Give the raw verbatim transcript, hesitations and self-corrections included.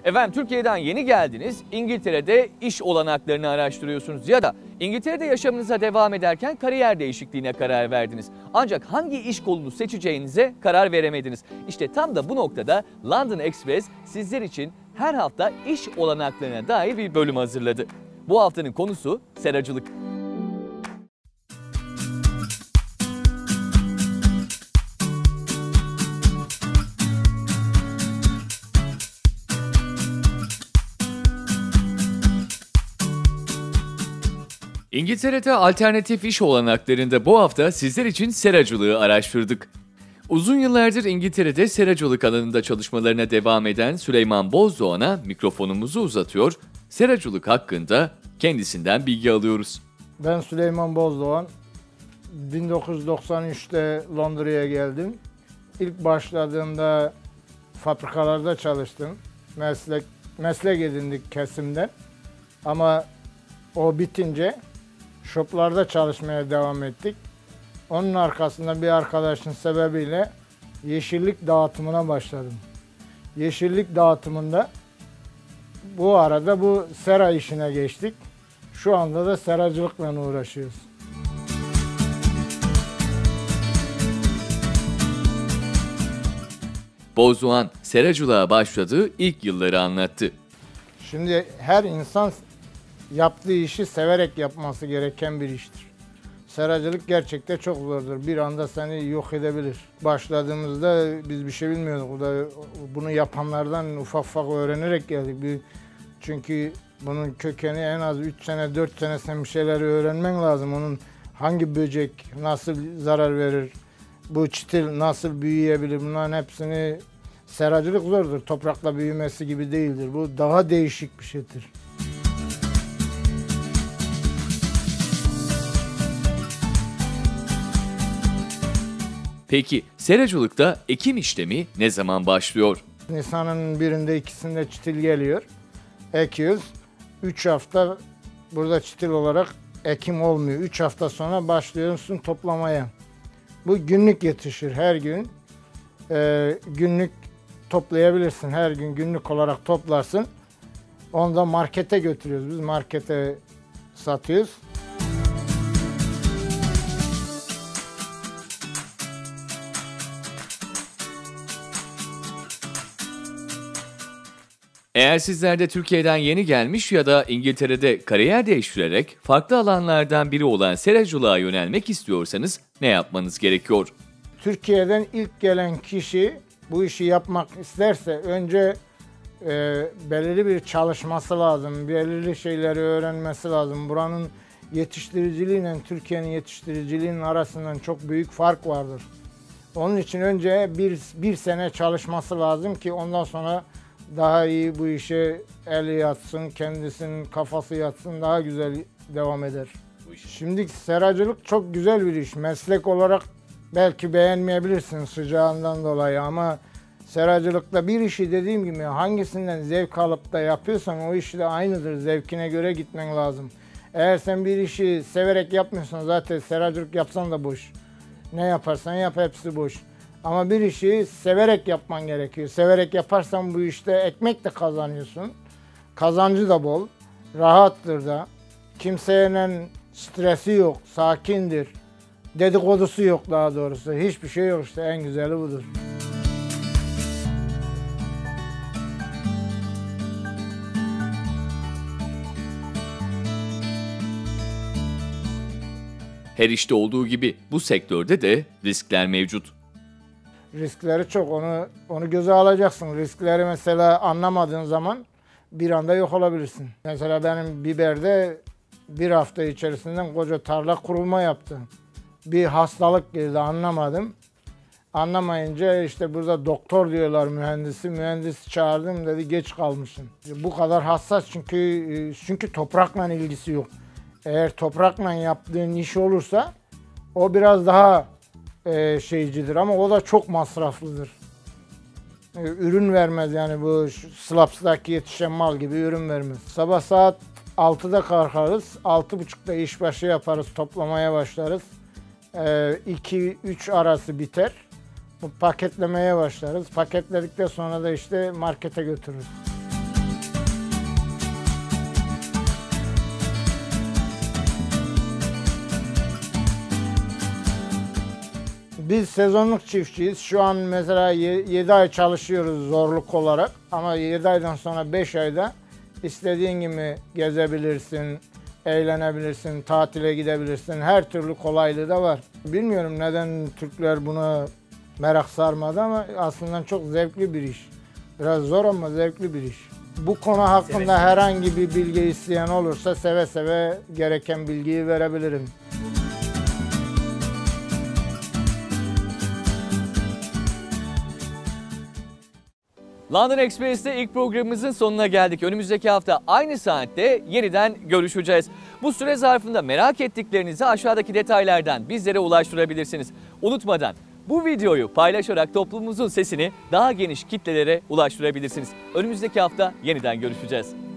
Efendim Türkiye'den yeni geldiniz, İngiltere'de iş olanaklarını araştırıyorsunuz ya da İngiltere'de yaşamınıza devam ederken kariyer değişikliğine karar verdiniz. Ancak hangi iş kolunu seçeceğinize karar veremediniz. İşte tam da bu noktada London Express sizler için her hafta iş olanaklarına dair bir bölüm hazırladı. Bu haftanın konusu seracılık. İngiltere'de alternatif iş olanaklarında bu hafta sizler için seracılığı araştırdık. Uzun yıllardır İngiltere'de seracılık alanında çalışmalarına devam eden Süleyman Bozdoğan'a mikrofonumuzu uzatıyor, seracılık hakkında kendisinden bilgi alıyoruz. Ben Süleyman Bozdoğan, bin dokuz yüz doksan üçte Londra'ya geldim. İlk başladığımda fabrikalarda çalıştım, meslek meslek edindik kesimden. Ama o bitince shoplarda çalışmaya devam ettik. Onun arkasında bir arkadaşın sebebiyle yeşillik dağıtımına başladım. Yeşillik dağıtımında bu arada bu sera işine geçtik. Şu anda da seracılıkla uğraşıyoruz. Bozdoğan seracılığa başladığı ilk yılları anlattı. Şimdi her insan yaptığı işi severek yapması gereken bir iştir. Seracılık gerçekten çok zordur. Bir anda seni yok edebilir. Başladığımızda biz bir şey bilmiyorduk. O da bunu yapanlardan ufak ufak öğrenerek geldik. Çünkü bunun kökeni en az üç sene, dört sene sen bir şeyleri öğrenmen lazım. Onun hangi böcek nasıl zarar verir, bu çitil nasıl büyüyebilir, bunların hepsini... Seracılık zordur. Toprakla büyümesi gibi değildir. Bu daha değişik bir şeydir. Peki seracılıkta ekim işlemi ne zaman başlıyor? Nisan'ın birinde ikisinde çitil geliyor. Ekiyoruz. üç hafta burada çitil olarak ekim olmuyor. üç hafta sonra başlıyorsun toplamaya. Bu günlük yetişir her gün. Ee, günlük toplayabilirsin. Her gün günlük olarak toplarsın. Onu da markete götürüyoruz. Biz markete satıyoruz. Eğer sizler de Türkiye'den yeni gelmiş ya da İngiltere'de kariyer değiştirerek farklı alanlardan biri olan seracılığa yönelmek istiyorsanız ne yapmanız gerekiyor? Türkiye'den ilk gelen kişi bu işi yapmak isterse önce e, belirli bir çalışması lazım, belirli şeyleri öğrenmesi lazım. Buranın yetiştiriciliğiyle Türkiye'nin yetiştiriciliğinin arasından çok büyük fark vardır. Onun için önce bir, bir sene çalışması lazım ki ondan sonra daha iyi bu işe eli yatsın, kendisinin kafası yatsın, daha güzel devam eder. Şimdi seracılık çok güzel bir iş. Meslek olarak belki beğenmeyebilirsin sıcağından dolayı ama seracılıkta bir işi dediğim gibi hangisinden zevk alıp da yapıyorsan o iş de aynıdır. Zevkine göre gitmen lazım. Eğer sen bir işi severek yapmıyorsan zaten seracılık yapsan da boş. Ne yaparsan yap hepsi boş. Ama bir işi severek yapman gerekiyor. Severek yaparsan bu işte ekmek de kazanıyorsun. Kazancı da bol. Rahattır da. Kimseyle stresi yok. Sakindir. Dedikodusu yok daha doğrusu. Hiçbir şey yok işte. En güzeli budur. Her işte olduğu gibi bu sektörde de riskler mevcut. Riskleri çok. Onu onu göze alacaksın. Riskleri mesela anlamadığın zaman bir anda yok olabilirsin. Mesela benim biberde bir hafta içerisinden koca tarla kurulma yaptı. Bir hastalık geldi anlamadım. Anlamayınca işte burada doktor diyorlar mühendisi. Mühendisi çağırdım dedi geç kalmışsın. Bu kadar hassas çünkü çünkü toprakla ilgisi yok. Eğer toprakla yaptığın iş olursa o biraz daha e, şeycidir ama o da çok masraflıdır. E, ürün vermez yani bu Slaps'taki yetişen mal gibi ürün vermez. Sabah saat altıda kalkarız, altı buçukta işbaşı yaparız, toplamaya başlarız. iki üç arası biter. Bu paketlemeye başlarız. Paketledikten sonra da işte markete götürürüz. Biz sezonluk çiftçiyiz. Şu an mesela yedi ay çalışıyoruz zorluk olarak. Ama yedi aydan sonra beş ayda istediğin gibi gezebilirsin, eğlenebilirsin, tatile gidebilirsin. Her türlü kolaylığı da var. Bilmiyorum neden Türkler buna merak sarmadı ama aslında çok zevkli bir iş. Biraz zor ama zevkli bir iş. Bu konu hakkında herhangi bir bilgi isteyen olursa seve seve gereken bilgiyi verebilirim. London Express'te ilk programımızın sonuna geldik. Önümüzdeki hafta aynı saatte yeniden görüşeceğiz. Bu süre zarfında merak ettiklerinizi aşağıdaki detaylardan bizlere ulaştırabilirsiniz. Unutmadan bu videoyu paylaşarak toplumumuzun sesini daha geniş kitlelere ulaştırabilirsiniz. Önümüzdeki hafta yeniden görüşeceğiz.